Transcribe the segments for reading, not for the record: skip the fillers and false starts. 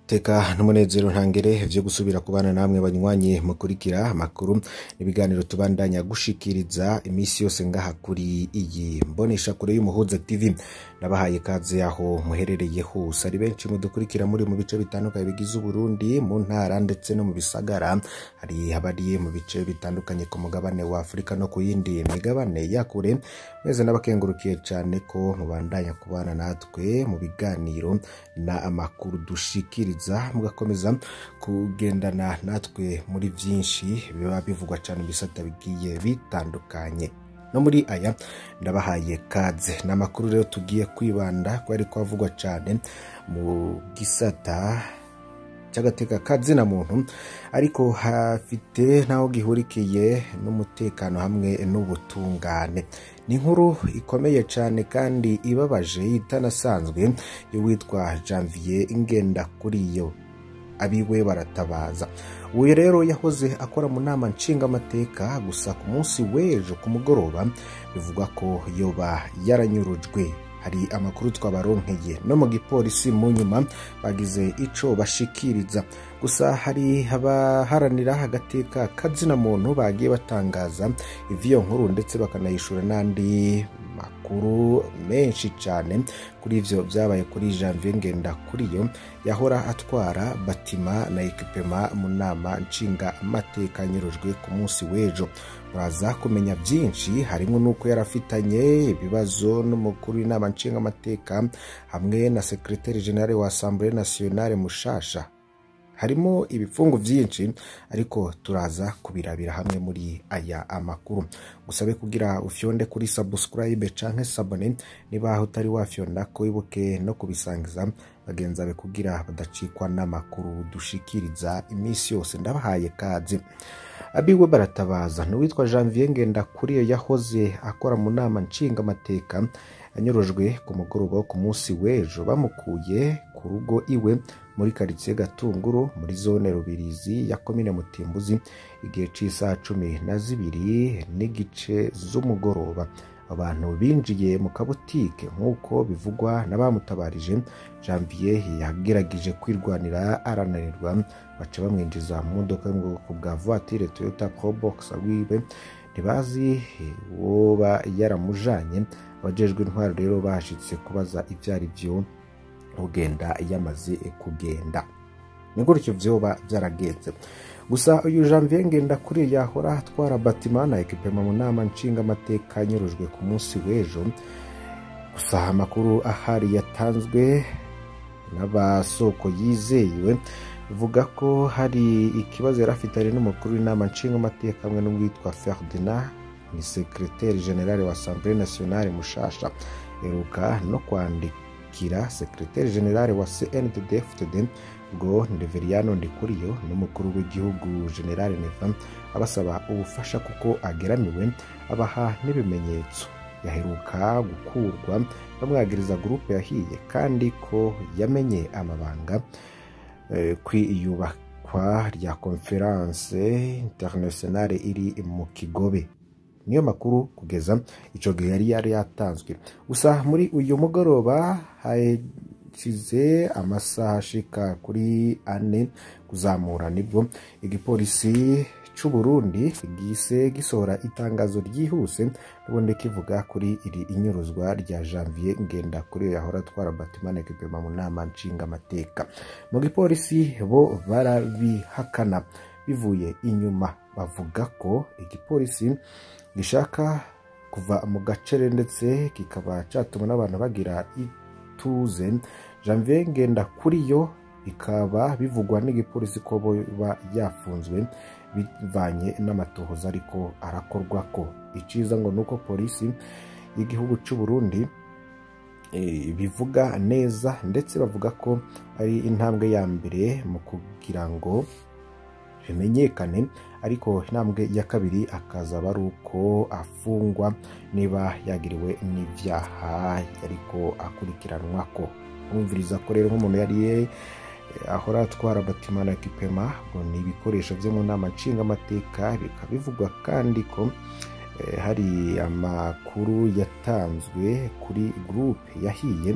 Teka n'umunezero ntangere vyo gusubira kubana namwe banywanyi mukurikira amakuru n'ibiganiro tubandanya gushikiriza imisi yose ngaha kuri iyi mbonesha kure y'Umuhuza TV. Nabahaye kaze aho muherereye hose, ari benshi mudukurikira muri mu bice bitandukanye bigize Uburundi, mu ntara ndetse no mu bisagara, hari abari mu bice bitandukanye ku mugabane wa Afrika no ku yindi migabane ya kure. Mwese nabakengurukiye cyane ko mubandanya kubana natwe mu biganiro na amakuru dushikiriza, mugakomeza kugendana natwe muri byinshi biba bivugwa cyane bisata bigiye bitandukanye. No muri aya ndabahaye kaze n'amakuru rero tugiye kwibanda ko ari kwavugwa cyane mu gisata cy'agateka kazina muntu, ariko hafite naho gihurikiye n'umutekano hamwe n'ubutungane. Ni inkuru ikomeye cyane kandi ibabaje itanasanzwe y'uwitwa Janvier Ngendakuriyo, abiwe baratabaza. Uyu rero yahoze akora mu nama nshingamateka, gusa ku munsi w'ejo ku mugoroba bivugwa ko yoba yaranyurujwe. Hari amakuru twabaronkeye no mu gipolisi mu nyuma bagize ico bashikiriza, gusa hari abaharanira agateka kazina muntu bagiye batangaza ivyo nkuru ndetse bakanayishura n'andi makuru menshi cyane kuri ivyo byabaye kuri Janvier Ngendakuriyo yahora atwara batima na ekipema mu nama nshinga amateka nyurujwe ku munsi w'ejo. Muraza kumenya byinshi, harimo nuko yarafitanye ibibazo n'umukuru w'inama nshinga amateka hamwe na secrétaire général wa Assemblée nationale mushasha. Harimo ibifungo byinshi, ariko turaza kubirabira hamwe muri aya amakuru. Gusabe kugira ufyonde kuri subscribe canke sabone niba utari wafyonda ko ibuke no kubisangiza bagenza be kugira badacikwa n'amakuru dushikiriza imisi yose. Ndabahaye kaze. Abiwe baratabaza n'uwitwa Janvier Ngendakuriyo yahoze akora mu nama nshinga amateka anyurujwe ku mugoroba ku munsi w'ejo, bamukuye ku rugo iwe muri quartier Gatunguru muri zone Rubirizi ya commune Mutimbuzi igihe c'isaha 12 n'igice z'umugoroba. Abantu binjiye mu kabutike nk'uko bivugwa n'abamutabarije. Janvier yagerageje kwirwanira arananirwa, baca bamwinjiza mu modoka mu bwoko bwa voiture Toyota Probox wiwe, ntibazi woba yaramujanye. Abajejwe intwaro rero bashitse kubaza ivyari byo ugenda yamaze kugenda. Ni gutyo vyoba byaragenze. Gusa uyu Janvier Ngendakuriyo yahora atwara batima na ekipema mu nama nshinga amateka nyurujwe ku munsi w'ejo. Gusa amakuru ahari yatanzwe n'abasoko yizeyiwe bivuga ko hari ikibazo yarafitanye n'umukuru w'inama nshinga amateka hamwe n'uwitwa Ferdinand, ni secrétaire général wa Assemblée nationale mushasha. Eruka no kwandikira secrétaire général wa CNDD-FDD ngo Ndeveriano Ndikuriyo n'umukuru w'igihugu General Neva abasaba ubufasha kuko ageramiwe, abaha n'ibimenyetso. Yaheruka gukurwa bamwagiriza groupe yahiye kandi ko yamenye amabanga kwiyubakwa rya conference internationale iri mu Kigobe. Niyo makuru kugeza ico gihe yari yatanzwe. Gusa muri uyu mugoroba hashize amasaha ashika kuri 4 kuzamura nibwo igipolisi c'u Burundi gise gisohora itangazo ryihuse n'ubundi kivuga kuri iri inyuruzwa rya Janvier Ngendakuriyo yahora atwara batima na ekipema mu nama nshinga amateka. Mu gipolisi bo barabihakana bivuye inyuma, bavuga ko igipolisi gishaka kuva mu gacere ndetse kikaba catuma n'abantu bagira ituze. Janvier Ngendakuriyo ikaba bivugwa n'igipolisi ko boba yafunzwe bivanye n'amatohoza ariko arakorwa ko. Iciza ngo nuko polisi y'igihugu c'u Burundi bivuga neza, ndetse bavuga ko ari intambwe ya mbere mu kugira ngo bimenyekane, ariko intambwe ya kabiri akazaba ari uko afungwa niba yagiriwe n'ivyaha ariko akurikiranwa ko. Mwumviriza ko rero nk'umuntu yari ahora atwara batima na ekipema ngo ni ibikoresho vyo mu nama nshinga amateka. Bikabivugwa kandi ko hari amakuru yatanzwe kuri groupe yahiye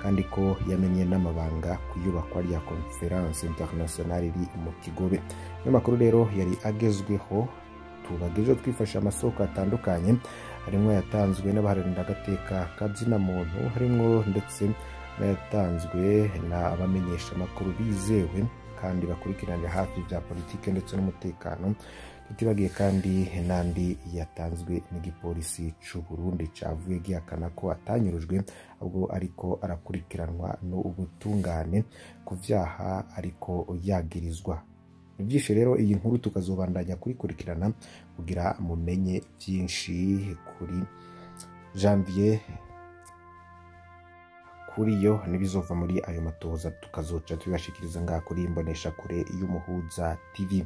kandi ko yamenye n'amabanga ku iyubakwa rya Conference Internationale iri mu Kigobe. Ayo makuru rero yari agezweho tubagejeje twifasha amasoko atandukanye harimo yatanzwe n'abaharanira agateka kazina muntu harimo ndetse n'ayatanzwe n'abamenyesha amakuru bizewe kandi bakurikiranira hafi bya politike ndetse n'umutekano. Tutibagiye kandi n'andi yatanzwe n'igipolisi c'u Burundi cavuye gihakana ko atanyurujwe ahubwo ariko arakurikiranwa n'ubutungane ku vyaha ariko yagirizwa. Ibyishe rero iyi nkuru tukazobandanya kurikurikirana kugira mumenye byinshi kuri Janvier kuri yo nibizova muri ayo matoza tukazoca tubashikiriza ngaha kuri imbonesha kure y'Umuhuza TV.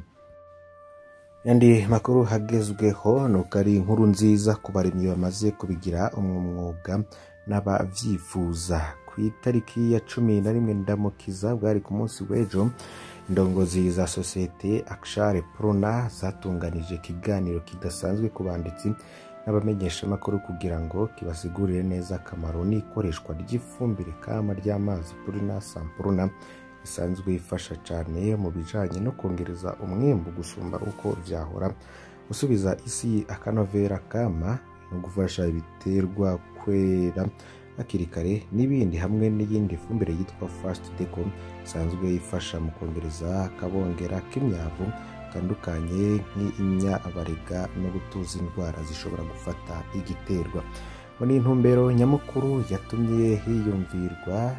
Yandi makuru hagezweho nuko ari inkuru nziza ku barimyi bamaze kubigira umwuga n'abavyifuza. Ku itariki ya 11 Ndamukiza bwari ku munsi w'ejo, indongozi za societe Akshare Prona zatunganije ikiganiro kidasanzwe ku banditsi n'abamenyesha amakuru kugira ngo kibasigurire neza akamaro n'ikoreshwa ry'ifumbire kama ry'amazi Purina Sampurna isanzwe ifasha cyane mu bijanye no kongereza umwimbu gusumba uko vyahora, gusubiza isi akanovera kama no gufasha ibiterwa kwera hakiri kare n'ibindi, hamwe n'iyindi fumbire yitwa Fast Deco isanzwe ifasha mu kongereza akabongera k'imyavu tandukanye nk'inyabarega no gutuza indwara zishobora gufata igiterwa. Muri intumbero nyamukuru yatumye hiyumvirwa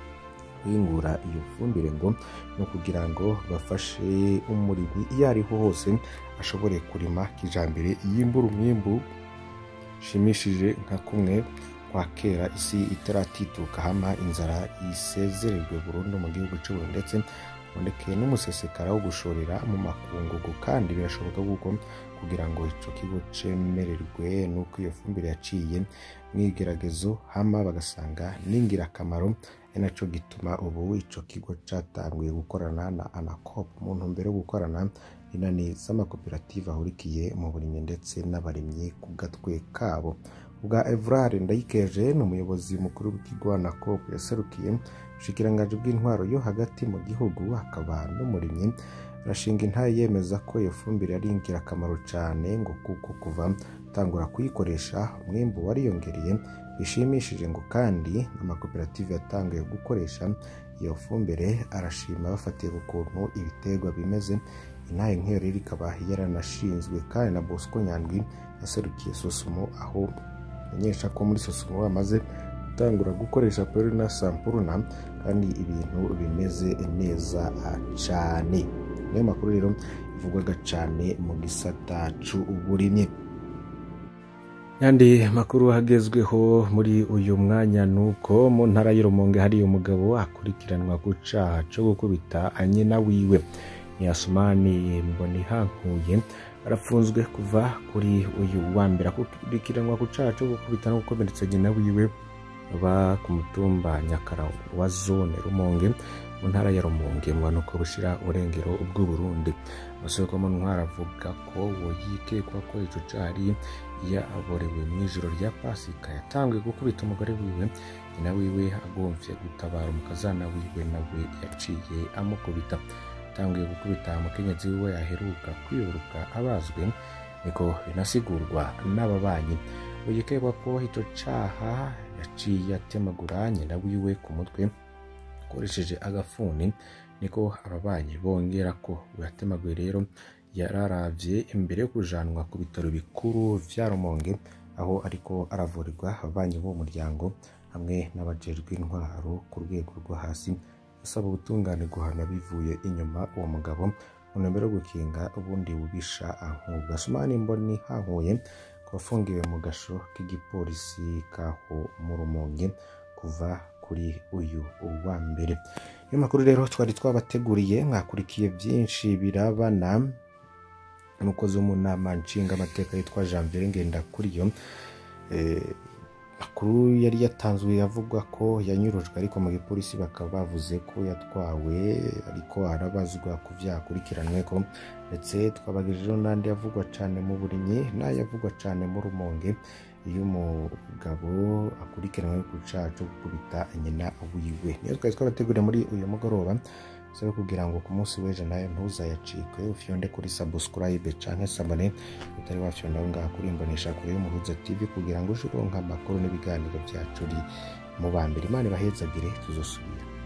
kwingura iyo fumbire ngo no kugira ngo bafashe umurimyi iyo ariho hose ashobore kurima kijambere yimbura umwimbu shimishije nka kumwe kwa kera isi itaratituka hama inzara isezererwe burundu mu gihugu cy'u Burundi ndetse boneke n'umusesekara wo gushorera mu makungugu. Kandi birashoboka guko kugira ngo ico kigo cemererwe nuko iyo fumbire yaciye mwigeragezo hama bagasanga ningira akamaro, naco gituma ubu ico kigo catanguye gukorana na ANACOP mu ntumbero yo gukorana inani z'amakoperative ahurikiye mu burimyi ndetse n'abarimyi ku gatwe kabo. Ubwa Evrard Ndayikeje n'umuyobozi mukuru w'ikigo ANACOP yaserukiye ubushikiranganje bw'intwaro yo hagati mu gihugu akaba n'umurimyi, arashinga intaye yemeza ko iyo fumbire ari ingirakamaro cyane ngo kuko kuva tangura kuyikoresha umwimbu wariyongereye bishimishije ngo kandi n'amakoperative yatanguye gukoresha iyo fumbire. Arashima bafatiye ukuntu ibiterwa bimeze. Intaye nk'iyo rero ikaba yaranashinzwe kandi na Bosco Nyandwi yaserukiye Sosumo, aho menyesha ko muri Sosumo bamaze gutangura gukoresha Purina Sampurna kandi ibintu bimeze neza cyane. Niyo makuru rero ivugwaga cyane mu gisata c'uburimyi. Yandi makuru hagezweho muri uyu mwanya nuko mu ntara y'Urumonge hari umugabo akurikiranwa ku caha co gukubita nyina wiwe. Ni Asumani Mbonihankuye arafunzwe kuva kuri uyu wa mbere akurikiranwa ku caha co gukubita no gukomeretsa nyina wiwe aba ku mutumba Nyakara wa zone Rumonge mu ntara ya Rumonge mu nuko bushira urengero ubw'u Burundi. Amasoko mu ntwara avuga ko yikekwa ko ico cari yaborewe mw'ijoro rya Pasika yatangiye gukubita umugore wiwe, nyina wiwe agomvye gutabara umukazana wiwe nawe yaciye amukubita. Tangiye gukubita umukenyezi wiwe yaheruka kwiburuka abazwe niko binasigurwa n'ababanyi. Uyikekwa ko ico caha yaciye atemagura nyina wiwe ku mutwe akoresheje agafuni, niko ababanyi bongera ko yatemaguye rero yararavye imbere yo kujanwa ku bitaro bikuru vya Rumonge aho ariko aravurirwa. Ababanyi bo muryango hamwe n'abajejwe intwaro ku rwego rwo hasi basaba ubutungane guhana bivuye inyuma uwo mugabo mu ntumbero yo gukinga ubundi bubisha nk'ubwo. Asumani Mbonihankuye kwafungiwe mu gasho k'igipolisi kaho mu Rumonge kuva kuri uyu wa mbere. Iyo makuru rero twari twabateguriye mwakurikiye byinshi birabana n'umukozi wo mu nama nshinga amateka yitwa Janvier Ngendakuriyo makuru yari yatanzwe yavuga ko yanyurujwe ariko mu gipolisi bakaba bavuze ko yatwawe ariko arabazwa ku vyakurikiranweko ndetse twabagejejeho n'andi yavugwa cane mu Burimyi n'ayavugwa cane mu Rumonge iyo umugabo akurikiranwe ku caha co gukubita nyina wiwe. Niyo twari twabateguriye muri uyu mugoroba sabe kugira ngo ku munsi w'ejo nayo ntuzayacikwe ufyonde kuri subscribe canke sabone utari wafyonda ngaha kuri Imbonesha kure y'Umuhuza TV kugira ngo uje uronka amakuru n'ibiganiro vyacu mu bambere. Imana ibahezagire tuzosubira.